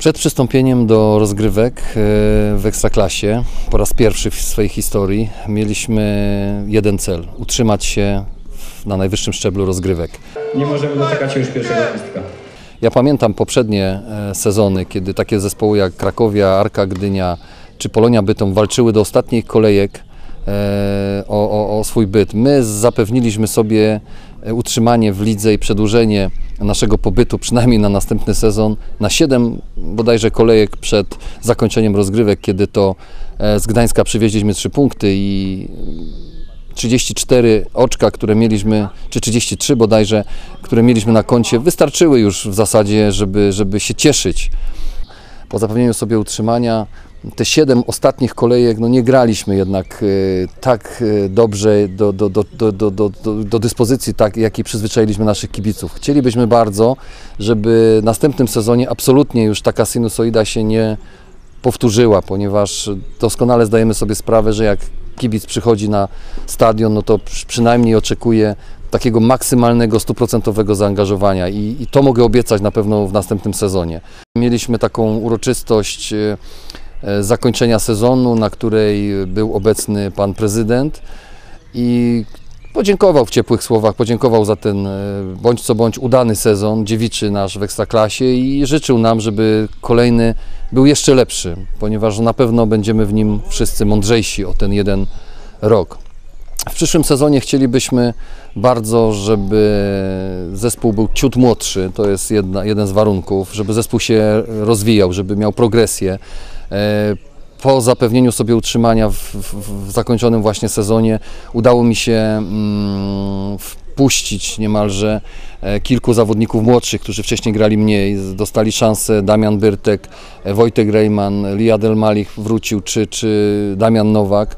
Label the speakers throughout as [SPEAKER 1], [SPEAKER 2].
[SPEAKER 1] Przed przystąpieniem do rozgrywek w Ekstraklasie, po raz pierwszy w swojej historii, mieliśmy jeden cel: utrzymać się na najwyższym szczeblu rozgrywek.
[SPEAKER 2] Nie możemy doczekać się już pierwszego gwizdka.
[SPEAKER 1] Ja pamiętam poprzednie sezony, kiedy takie zespoły jak Krakowia, Arka Gdynia czy Polonia Bytom walczyły do ostatnich kolejek o swój byt. My zapewniliśmy sobie utrzymanie w lidze i przedłużenie naszego pobytu, przynajmniej na następny sezon, na 7 bodajże kolejek przed zakończeniem rozgrywek, kiedy to z Gdańska przywieźliśmy 3 punkty i 34 oczka, które mieliśmy, czy 33 bodajże, które mieliśmy na koncie, wystarczyły już w zasadzie, żeby się cieszyć. Po zapewnieniu sobie utrzymania te 7 ostatnich kolejek nie graliśmy jednak tak dobrze do dyspozycji, jakiej przyzwyczailiśmy naszych kibiców. Chcielibyśmy bardzo, żeby w następnym sezonie absolutnie już taka sinusoida się nie powtórzyła, ponieważ doskonale zdajemy sobie sprawę, że jak kibic przychodzi na stadion, to przynajmniej oczekuje takiego maksymalnego, 100% zaangażowania i to mogę obiecać na pewno w następnym sezonie. Mieliśmy taką uroczystość zakończenia sezonu, na której był obecny pan prezydent i podziękował w ciepłych słowach, podziękował za ten bądź co bądź udany sezon dziewiczy nasz w Ekstraklasie i życzył nam, żeby kolejny był jeszcze lepszy, ponieważ na pewno będziemy w nim wszyscy mądrzejsi o ten jeden rok. W przyszłym sezonie chcielibyśmy bardzo, żeby zespół był ciut młodszy, to jest jeden z warunków, żeby zespół się rozwijał, żeby miał progresję. Po zapewnieniu sobie utrzymania w zakończonym właśnie sezonie udało mi się wpuścić niemalże kilku zawodników młodszych, którzy wcześniej grali mniej, dostali szansę. Damian Byrtek, Wojtek Rejman, Liad El Malich wrócił, czy Damian Nowak.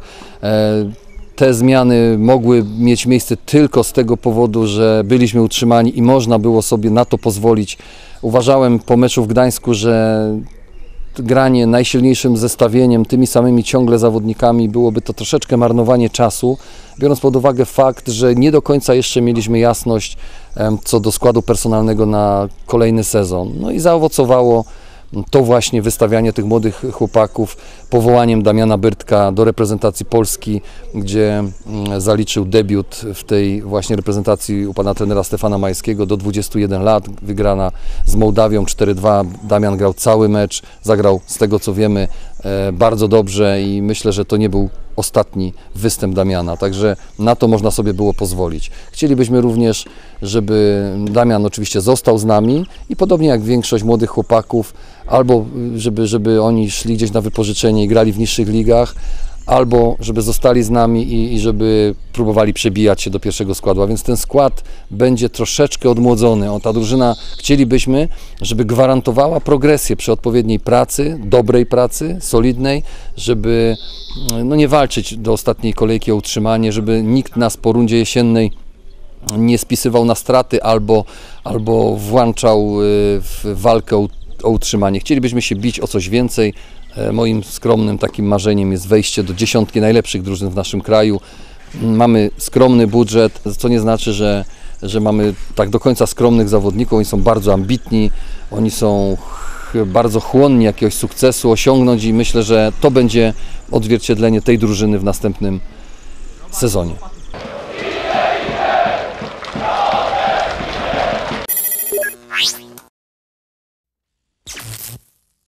[SPEAKER 1] Te zmiany mogły mieć miejsce tylko z tego powodu, że byliśmy utrzymani i można było sobie na to pozwolić. Uważałem po meczu w Gdańsku, że granie najsilniejszym zestawieniem, tymi samymi ciągle zawodnikami, byłoby to troszeczkę marnowanie czasu, biorąc pod uwagę fakt, że nie do końca jeszcze mieliśmy jasność co do składu personalnego na kolejny sezon. No i zaowocowało to właśnie wystawianie tych młodych chłopaków powołaniem Damiana Byrtka do reprezentacji Polski, gdzie zaliczył debiut w tej właśnie reprezentacji u pana trenera Stefana Majskiego do 21 lat, wygrana z Mołdawią 4-2. Damian grał cały mecz, zagrał z tego co wiemy bardzo dobrze i myślę, że to nie był ostatni występ Damiana, także na to można sobie było pozwolić. Chcielibyśmy również, żeby Damian oczywiście został z nami i podobnie jak większość młodych chłopaków, albo żeby oni szli gdzieś na wypożyczenie i grali w niższych ligach, albo żeby zostali z nami i żeby próbowali przebijać się do pierwszego składu, a więc ten skład będzie troszeczkę odmłodzony. Ta drużyna chcielibyśmy, żeby gwarantowała progresję przy odpowiedniej pracy, dobrej pracy, solidnej, żeby nie walczyć do ostatniej kolejki o utrzymanie, żeby nikt nas po rundzie jesiennej nie spisywał na straty albo włączał w walkę o utrzymanie. Chcielibyśmy się bić o coś więcej. Moim skromnym takim marzeniem jest wejście do 10 najlepszych drużyn w naszym kraju. Mamy skromny budżet, co nie znaczy, że mamy tak do końca skromnych zawodników. Oni są bardzo ambitni, oni są bardzo chłonni jakiegoś sukcesu osiągnąć i myślę, że to będzie odzwierciedlenie tej drużyny w następnym sezonie.